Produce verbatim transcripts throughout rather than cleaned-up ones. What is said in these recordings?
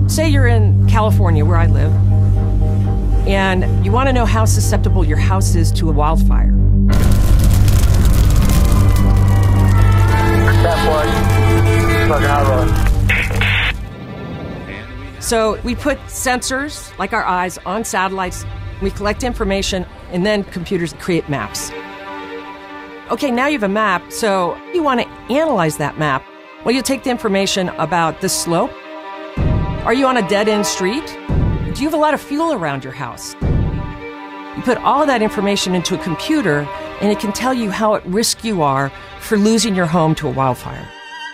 Say you're in California, where I live, and you want to know how susceptible your house is to a wildfire. So we put sensors, like our eyes, on satellites. We collect information, and then computers create maps. Okay, now you have a map, so you want to analyze that map. Well, you take the information about the slope. Are you on a dead-end street? Do you have a lot of fuel around your house? You put all of that information into a computer, and it can tell you how at risk you are for losing your home to a wildfire.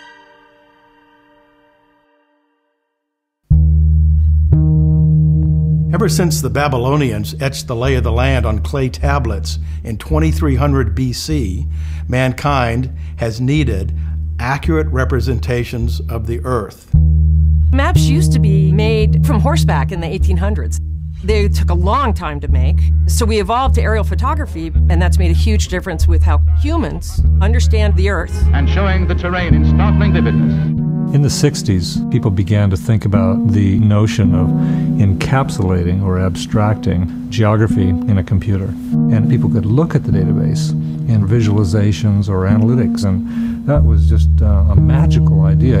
Ever since the Babylonians etched the lay of the land on clay tablets in twenty-three hundred B C, mankind has needed accurate representations of the Earth. Maps used to be made from horseback in the eighteen hundreds. They took a long time to make, so we evolved to aerial photography, and that's made a huge difference with how humans understand the Earth. And showing the terrain in startling vividness. In the sixties, people began to think about the notion of encapsulating or abstracting geography in a computer. And people could look at the database in visualizations or analytics, and that was just uh, a magical idea.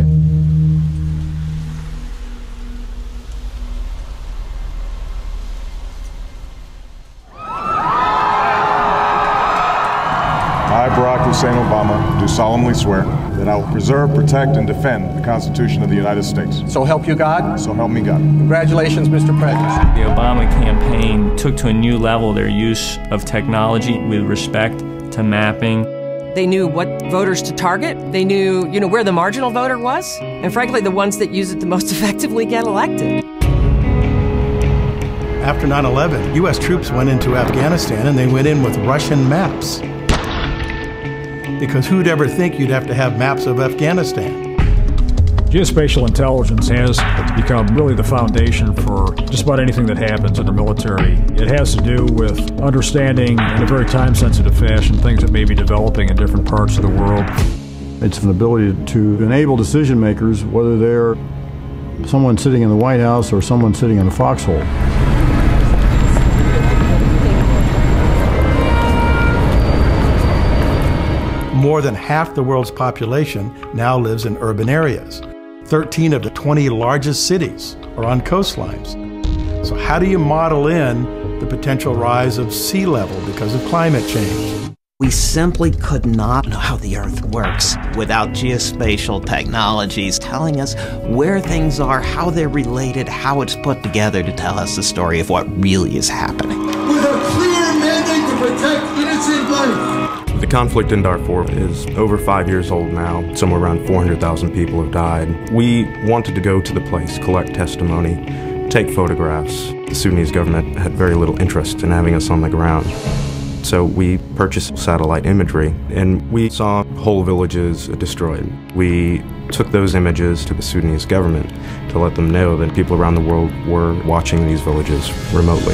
I, Barack Hussein Obama, do solemnly swear that I will preserve, protect, and defend the Constitution of the United States. So help you God? So help me God. Congratulations, Mister President. The Obama campaign took to a new level their use of technology with respect to mapping. They knew what voters to target. They knew, you know, where the marginal voter was. And frankly, the ones that use it the most effectively get elected. After nine eleven, U S troops went into Afghanistan, and they went in with Russian maps. Because who'd ever think you'd have to have maps of Afghanistan? Geospatial intelligence has become really the foundation for just about anything that happens in the military. It has to do with understanding in a very time-sensitive fashion things that may be developing in different parts of the world. It's an ability to enable decision makers, whether they're someone sitting in the White House or someone sitting in a foxhole. More than half the world's population now lives in urban areas. thirteen of the twenty largest cities are on coastlines. So how do you model in the potential rise of sea level because of climate change? We simply could not know how the Earth works without geospatial technologies telling us where things are, how they're related, how it's put together to tell us the story of what really is happening. With a clear mandate to protect innocent life. The conflict in Darfur is over five years old now. Somewhere around four hundred thousand people have died. We wanted to go to the place, collect testimony, take photographs. The Sudanese government had very little interest in having us on the ground. So we purchased satellite imagery, and we saw whole villages destroyed. We took those images to the Sudanese government to let them know that people around the world were watching these villages remotely.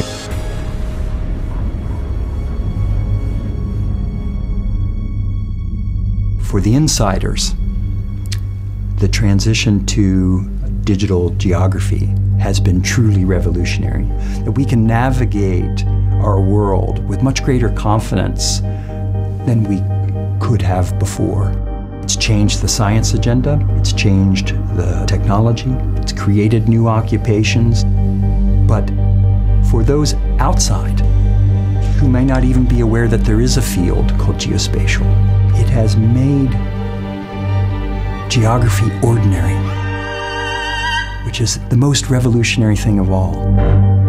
For the insiders, the transition to digital geography has been truly revolutionary. That we can navigate our world with much greater confidence than we could have before. It's changed the science agenda, it's changed the technology, it's created new occupations. But for those outside who may not even be aware that there is a field called geospatial, it has made geography ordinary, which is the most revolutionary thing of all.